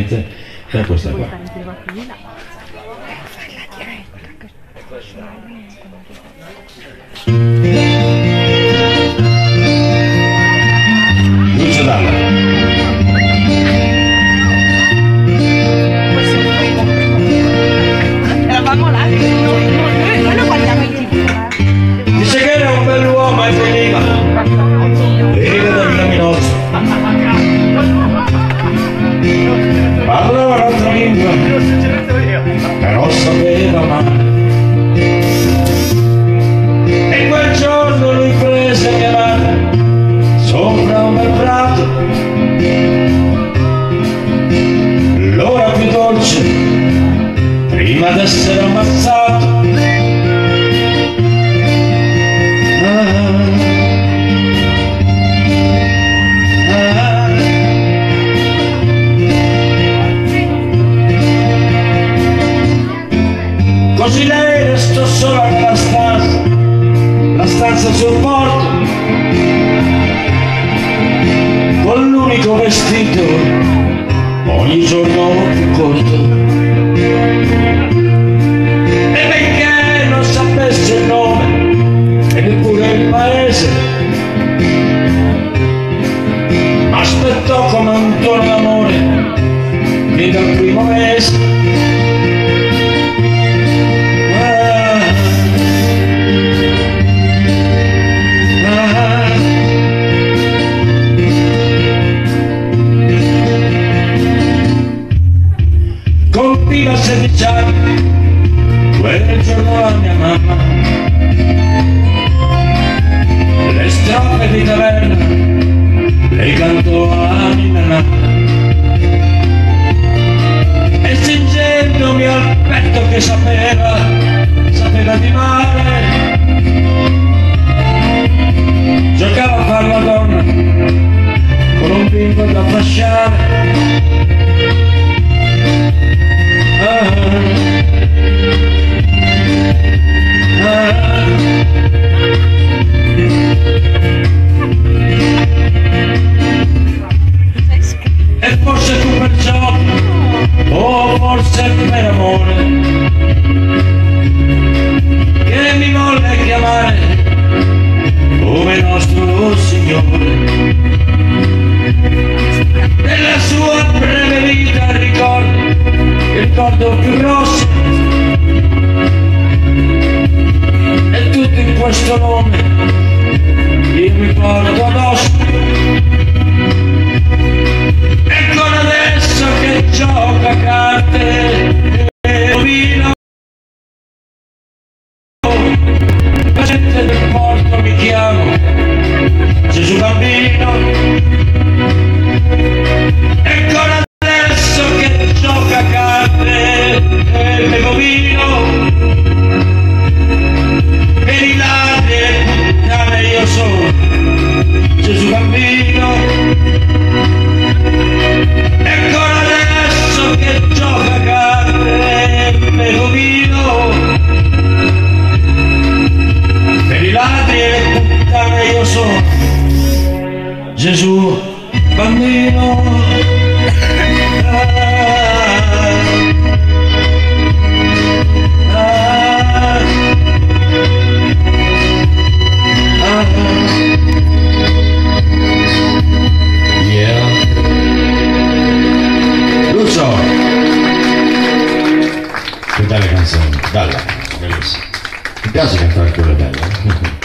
naturalmente è questa qua. Lucio Dalla. Eravamo là, noi lo guardiamo in TV. Dice che era un bell'uomo e veniva da Villa Minozzo. Parlava un'altra lingua, però sapeva male. E quel giorno lui prese mia madre sopra un bel prato, l'ora più dolce prima d'essere ammazzato. Così lei restò sola nella stanza, la stanza sul porto, con l'unico vestito ogni giorno più corto. E benché non sapesse il nome e neppure il paese, aspettò come un tono d'amore fin dal primo mese. Compiva 16 anni, quel giorno la mia mamma, le strofe di taverna le cantò a Ninna, e stringendomi al petto che sapeva di male, giocava a far la donna con un bimbo da fasciare. E forse tu perciò, o forse per amore, che mi volle chiamare come nostro Signore. Della sua breve vita ricordo più grosso, e tutto in questo nome io mi porto addosso. E ancora adesso che gioca a carte e rovino, la gente del porto mi chiama Gesù Bambino. E ancora adesso che gioca a carte e bevo vino, per i ladri e puttane io sono Gesù Bambino. E ancora adesso che gioca a carte e bevo vino, per i ladri e puttane io sono Gesù Bambino. Lucio, che belle canzoni, bella, bellissima. Mi piace cantare quelle belle.